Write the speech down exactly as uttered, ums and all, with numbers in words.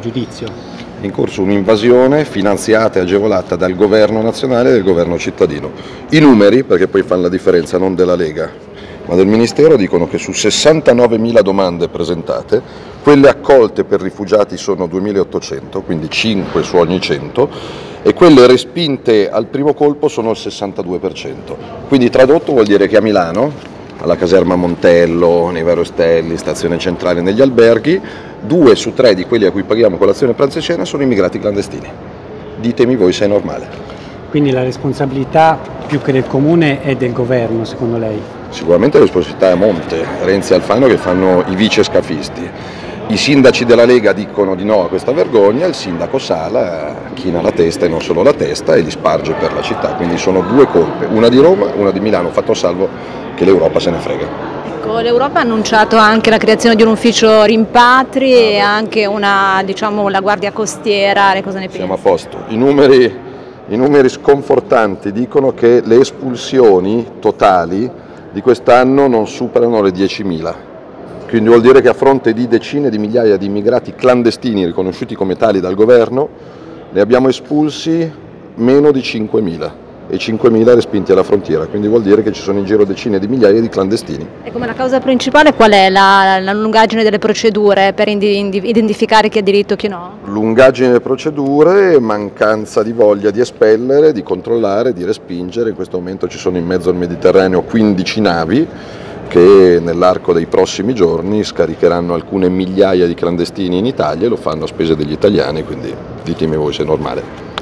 Giudizio. È in corso un'invasione finanziata e agevolata dal governo nazionale e dal governo cittadino. I numeri, perché poi fanno la differenza, non della Lega, ma del Ministero, dicono che su sessantanovemila domande presentate, quelle accolte per rifugiati sono duemilaottocento, quindi cinque su ogni cento, e quelle respinte al primo colpo sono il sessantadue per cento. Quindi tradotto vuol dire che a Milano, alla caserma Montello, nei Vero Stelli, stazione centrale, negli alberghi, due su tre di quelli a cui paghiamo colazione, pranzo e cena sono immigrati clandestini. Ditemi voi se è normale. Quindi la responsabilità più che del comune è del governo, secondo lei? Sicuramente la responsabilità è a monte, Renzi e Alfano che fanno i vice scafisti. I sindaci della Lega dicono di no a questa vergogna, il sindaco Sala china la testa e non solo la testa e li sparge per la città, quindi sono due colpe, una di Roma, una di Milano, fatto salvo che l'Europa se ne frega. Ecco, l'Europa ha annunciato anche la creazione di un ufficio rimpatri e anche una, diciamo, la guardia costiera, le cosa ne pensi? Siamo a posto, i numeri, i numeri sconfortanti dicono che le espulsioni totali di quest'anno non superano le diecimila. Quindi vuol dire che a fronte di decine di migliaia di immigrati clandestini riconosciuti come tali dal governo, ne abbiamo espulsi meno di cinquemila e cinquemila respinti alla frontiera, quindi vuol dire che ci sono in giro decine di migliaia di clandestini. E come la causa principale qual è? La, la lungaggine delle procedure per indi, indi, identificare chi ha diritto e chi no? Lungaggine delle procedure, mancanza di voglia di espellere, di controllare, di respingere. In questo momento ci sono in mezzo al Mediterraneo quindici navi che nell'arco dei prossimi giorni scaricheranno alcune migliaia di clandestini in Italia e lo fanno a spese degli italiani, quindi ditemi voi se è normale.